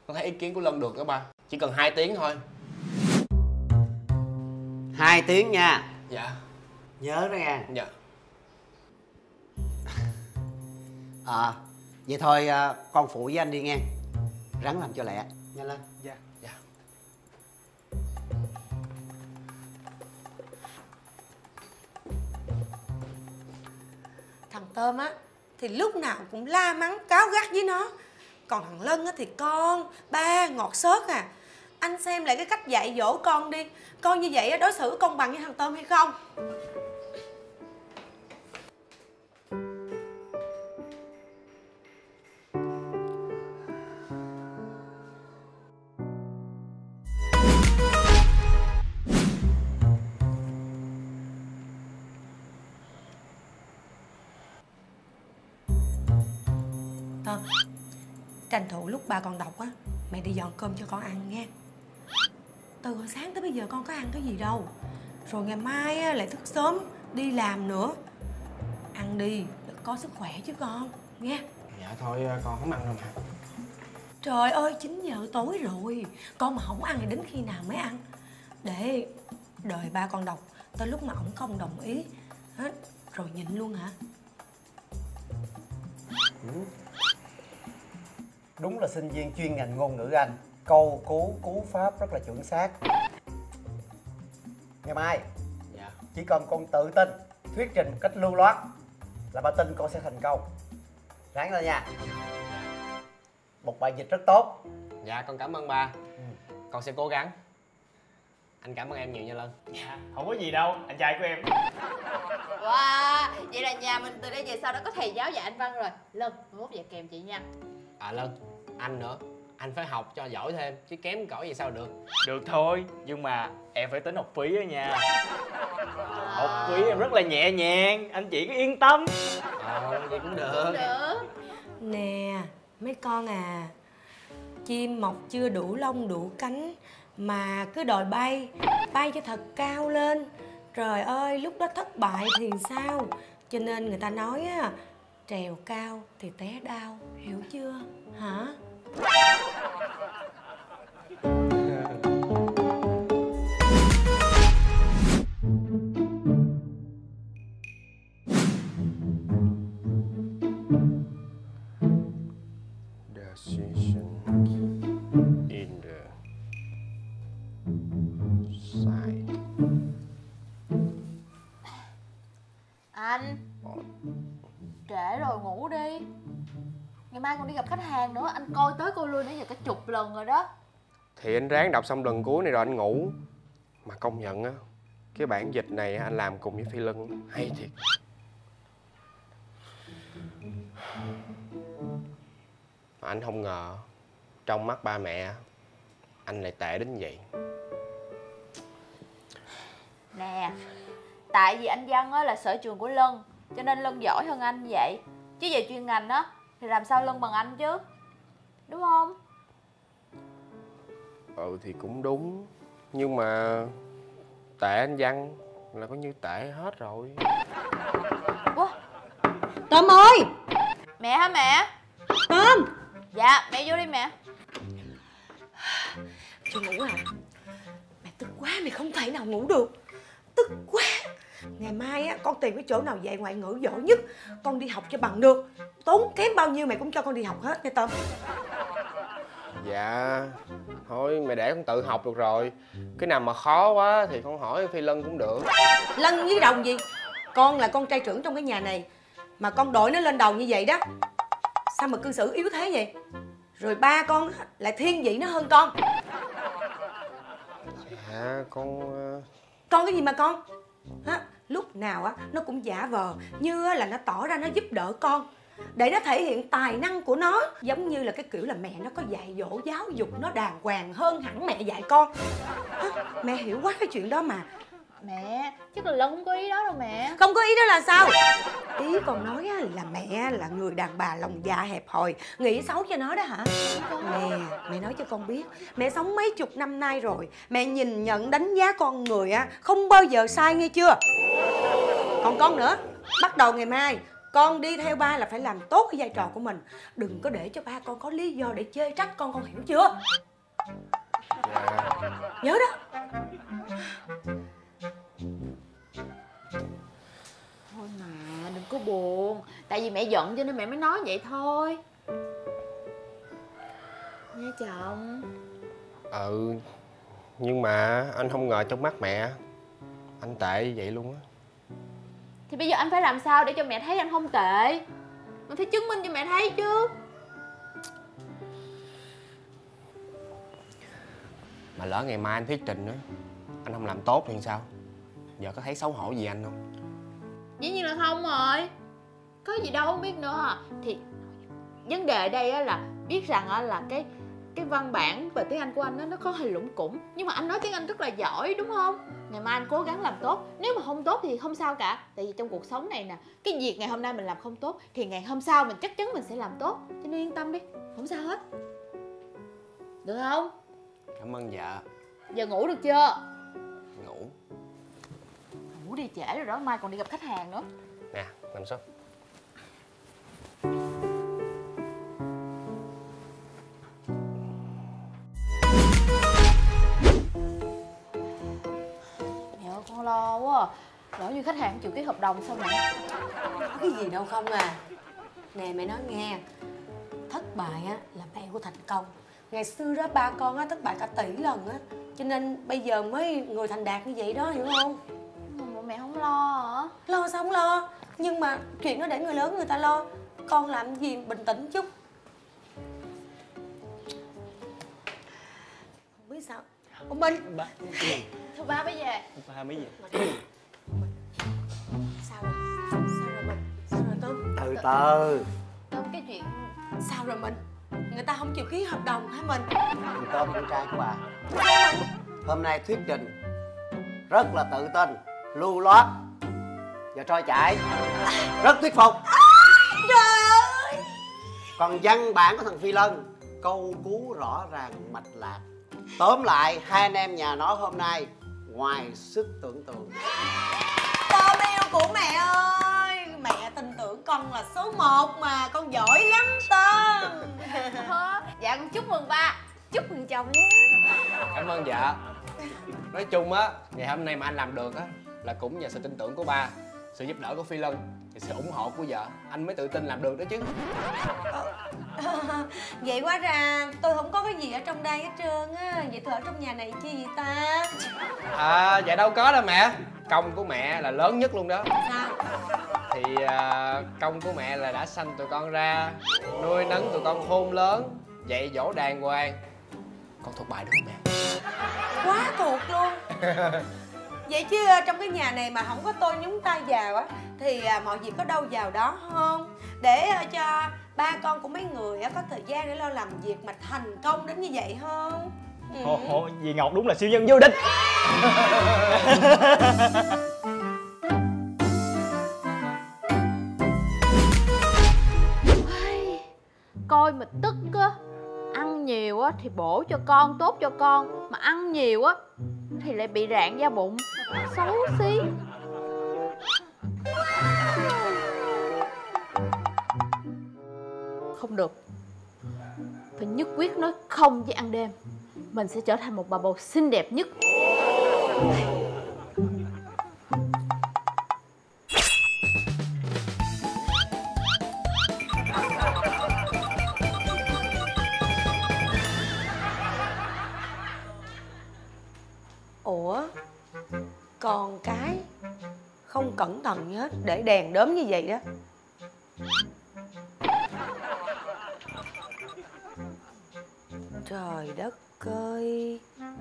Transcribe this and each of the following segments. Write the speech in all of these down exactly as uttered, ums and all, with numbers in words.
con thấy ý kiến của Lân được đó ba. Chỉ cần hai tiếng thôi. Hai tiếng nha. Dạ. Nhớ đó nha. Dạ. Ờ à, vậy thôi con phụ với anh đi nghe. Ráng làm cho lẹ nha Lân. Dạ. Dạ. Thằng Tôm á thì lúc nào cũng la mắng cáu gắt với nó. Còn thằng Lân á thì con, ba, ngọt xớt à. Anh xem lại cái cách dạy dỗ con đi. Con như vậy á đối xử công bằng với thằng Tôm hay không? Tôm, tranh thủ lúc ba con đọc á, mẹ đi dọn cơm cho con ăn nha. Từ hồi sáng tới bây giờ con có ăn cái gì đâu. Rồi ngày mai á, lại thức sớm đi làm nữa. Ăn đi để có sức khỏe chứ con nghe. Dạ thôi con không ăn đâu mà. Trời ơi chín giờ tối rồi. Con mà không ăn thì đến khi nào mới ăn. Để đợi ba con đọc tới lúc mà ổng không đồng ý hết rồi nhịn luôn hả? Ừ. Đúng là sinh viên chuyên ngành ngôn ngữ Anh. Câu cú cú pháp rất là chuẩn xác. Ngày mai dạ. Chỉ cần con tự tin thuyết trình một cách lưu loát là ba tin con sẽ thành công. Ráng lên nha. Một bài dịch rất tốt. Dạ con cảm ơn ba. Ừ. Con sẽ cố gắng. Anh cảm ơn em nhiều nha Lân. Dạ không có gì đâu, anh trai của em. Wow, vậy là nhà mình từ đây về sau đã có thầy giáo dạy Anh văn rồi. Lân, mai mốt dạy kèm chị nha. À Lân, anh nữa. Anh phải học cho giỏi thêm, chứ kém cỏi vậy sao được. Được thôi, nhưng mà em phải tính học phí đó nha. Học phí em rất là nhẹ nhàng, anh chị cứ yên tâm. Ờ, vậy cũng được. Cũng được. Nè, mấy con à, chim mọc chưa đủ lông đủ cánh mà cứ đòi bay, bay cho thật cao lên. Trời ơi, lúc đó thất bại thì sao? Cho nên người ta nói á, trèo cao thì té đau, hiểu chưa? Hả? Decision in the side. Anh trễ rồi, ngủ đi. Ngày mai còn đi gặp khách hàng nữa. Anh coi tới coi lui nãy giờ cả chục lần rồi đó. Thì anh ráng đọc xong lần cuối này rồi anh ngủ. Mà công nhận á, cái bản dịch này anh làm cùng với Phi Lân hay thiệt. Mà anh không ngờ trong mắt ba mẹ anh lại tệ đến vậy. Nè, tại vì anh Văn á là sở trường của Lân, cho nên Lân giỏi hơn anh như vậy. Chứ về chuyên ngành á thì làm sao Lân bằng anh chứ, đúng không? Ừ thì cũng đúng. Nhưng mà tệ anh Văn là coi như tệ hết rồi. Ủa? Tôm ơi! Mẹ hả mẹ? Tôm! Dạ, mẹ vô đi mẹ. Chưa ngủ à? Mẹ tức quá, mày không thể nào ngủ được. Tức quá. Ngày mai á, con tìm cái chỗ nào dạy ngoại ngữ giỏi nhất, con đi học cho bằng được. Tốn kém bao nhiêu mày cũng cho con đi học hết nha Tôm. Dạ thôi mày để con tự học được rồi. Cái nào mà khó quá thì con hỏi Phi Lân cũng được. Lân với Đồng gì? Con là con trai trưởng trong cái nhà này, mà con đội nó lên đầu như vậy đó, sao mà cư xử yếu thế vậy? Rồi ba con lại thiên vị nó hơn con. Dạ con... Con cái gì mà con? Hả? Lúc nào á nó cũng giả vờ như là nó tỏ ra nó giúp đỡ con, để nó thể hiện tài năng của nó. Giống như là cái kiểu là mẹ nó có dạy dỗ giáo dục nó đàng hoàng hơn hẳn mẹ dạy con. Hả? Mẹ hiểu quá cái chuyện đó mà. Mẹ, chắc là Lân không có ý đó đâu mẹ. Không có ý đó là sao? Ý con nói là mẹ là người đàn bà lòng dạ hẹp hòi, nghĩ xấu cho nó đó hả? Nè, mẹ nói cho con biết, mẹ sống mấy chục năm nay rồi, mẹ nhìn nhận đánh giá con người á không bao giờ sai nghe chưa? Còn con nữa, bắt đầu ngày mai Con đi theo ba là phải làm tốt cái vai trò của mình. Đừng có để cho ba con có lý do để chê trách con, con hiểu chưa? Dạ. Nhớ đó. Thôi mà đừng có buồn. Tại vì mẹ giận cho nên mẹ mới nói vậy thôi. Nha chồng. Ừ, nhưng mà anh không ngờ trong mắt mẹ anh tệ như vậy luôn á. Thì bây giờ anh phải làm sao để cho mẹ thấy anh không tệ? Mình phải chứng minh cho mẹ thấy chứ. Mà lỡ ngày mai anh thuyết trình á, anh không làm tốt thì sao? Giờ có thấy xấu hổ gì anh không? Dĩ nhiên là không rồi. Có gì đâu không biết nữa. Thì vấn đề ở đây á là biết rằng á là cái cái văn bản về tiếng Anh của anh á nó có hơi lủng củng, nhưng mà anh nói tiếng Anh rất là giỏi đúng không? Ngày mai anh cố gắng làm tốt. Nếu mà không tốt thì không sao cả. Tại vì trong cuộc sống này nè, cái việc ngày hôm nay mình làm không tốt thì ngày hôm sau mình chắc chắn mình sẽ làm tốt. Cho nên yên tâm đi, không sao hết. Được không? Cảm ơn vợ. Giờ ngủ được chưa? Ngủ. Ngủ đi, trễ rồi đó, mai còn đi gặp khách hàng nữa. Nè, nằm xuống. Mẹ ơi, con lo quá à. Lỡ như khách hàng chịu ký hợp đồng sao mẹ? Có cái gì đâu không à. Nè mẹ nói nghe, thất bại á là mẹ của thành công. Ngày xưa đó ba con á thất bại cả tỷ lần á, cho nên bây giờ mới người thành đạt như vậy đó, hiểu không? Mà mẹ không lo hả? Lo sao không lo, nhưng mà chuyện đó để người lớn người ta lo. Con làm gì bình tĩnh chút. Không biết sao. Ông Minh. Ba. Thưa ba bây giờ. Ba mấy gì? Sao rồi? Sao rồi mình? Sao rồi Tôm? Từ từ. Tôm cái chuyện. Sao rồi mình? Người ta không chịu ký hợp đồng hả mình? Thằng Tôm con trai của bà hôm nay thuyết trình rất là tự tin, lưu loát và trôi chảy, rất thuyết phục. Trời ơi! Còn văn bản của thằng Phi Lân câu cú rõ ràng mạch lạc. Tóm lại hai anh em nhà nó hôm nay ngoài sức tưởng tượng. Tôm yêu của mẹ ơi, mẹ tin tưởng con là số một mà, con giỏi lắm Tôm. Dạ con chúc mừng ba, chúc mừng chồng nhé. Cảm ơn vợ. Nói chung á, ngày hôm nay mà anh làm được á là cũng nhờ sự tin tưởng của ba, sự giúp đỡ của Phi Lân, thì sự ủng hộ của vợ, anh mới tự tin làm được đó chứ. Vậy quá ra tôi không có cái gì ở trong đây hết trơn á. Vậy tôi ở trong nhà này chi vậy ta? À, dạ đâu có đâu mẹ. Công của mẹ là lớn nhất luôn đó. Sao? Thì à, công của mẹ là đã sanh tụi con ra, nuôi nấng tụi con khôn lớn, dạy dỗ đàng hoàng. Con thuộc bài đúng không mẹ? Quá thuộc luôn. Vậy chứ trong cái nhà này mà không có tôi nhúng tay vào á thì à, mọi việc có đâu vào đó không? Để à, cho ba con của mấy người á có thời gian để lo làm việc mà thành công đến như vậy không? Ừ. Ồ, ồ, dì Ngọc đúng là siêu nhân vô địch. Coi mà tức á. Ăn nhiều á thì bổ cho con, tốt cho con. Mà ăn nhiều á thì lại bị rạn da bụng, xấu xí. Không được, phải nhất quyết nói không với ăn đêm. Mình sẽ trở thành một bà bầu xinh đẹp nhất. Ủa, còn cái không cẩn thận gì hết, để đèn đốm như vậy đó. Trời đất ơi,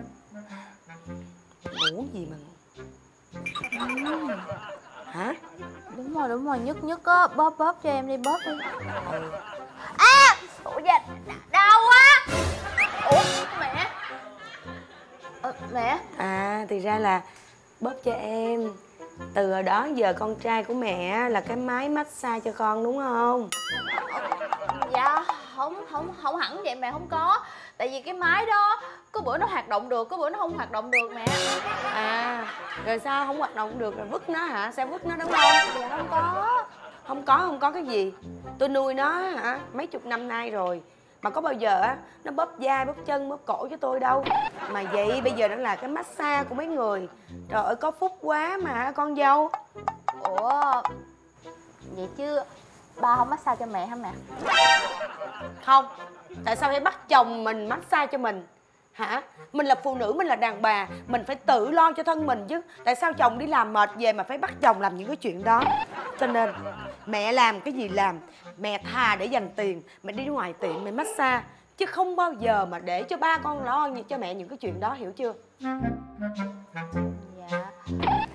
ngủ gì mà ngủ? Hả? Đúng rồi, đúng rồi, nhức nhức á, bóp bóp cho em đi, bóp đi. Ừ. À, ủa dạ, đau quá. Ủa, mẹ. Ờ, mẹ. À, thì ra là bóp cho em. Từ hồi đó giờ con trai của mẹ là cái máy massage cho con đúng không? Dạ, không, không, không hẳn vậy mẹ, không có. Tại vì cái máy đó, có bữa nó hoạt động được, có bữa nó không hoạt động được mẹ. À, rồi sao không hoạt động được rồi vứt nó hả? Sao vứt nó đúng không? Dạ không có. Không có, không có cái gì. Tôi nuôi nó hả mấy chục năm nay rồi, mà có bao giờ á nó bóp vai, bóp chân, bóp cổ cho tôi đâu. Mà vậy bây giờ nó là cái massage của mấy người. Trời ơi có phúc quá mà con dâu. Ủa, vậy chứ ba không massage cho mẹ hả mẹ? Không, tại sao phải bắt chồng mình massage cho mình hả? Mình là phụ nữ, mình là đàn bà, mình phải tự lo cho thân mình chứ. Tại sao chồng đi làm mệt về mà phải bắt chồng làm những cái chuyện đó? Cho nên mẹ làm cái gì làm, mẹ thà để dành tiền mẹ đi ngoài tiệm mẹ massage, chứ không bao giờ mà để cho ba con lo cho mẹ những cái chuyện đó, hiểu chưa? Dạ.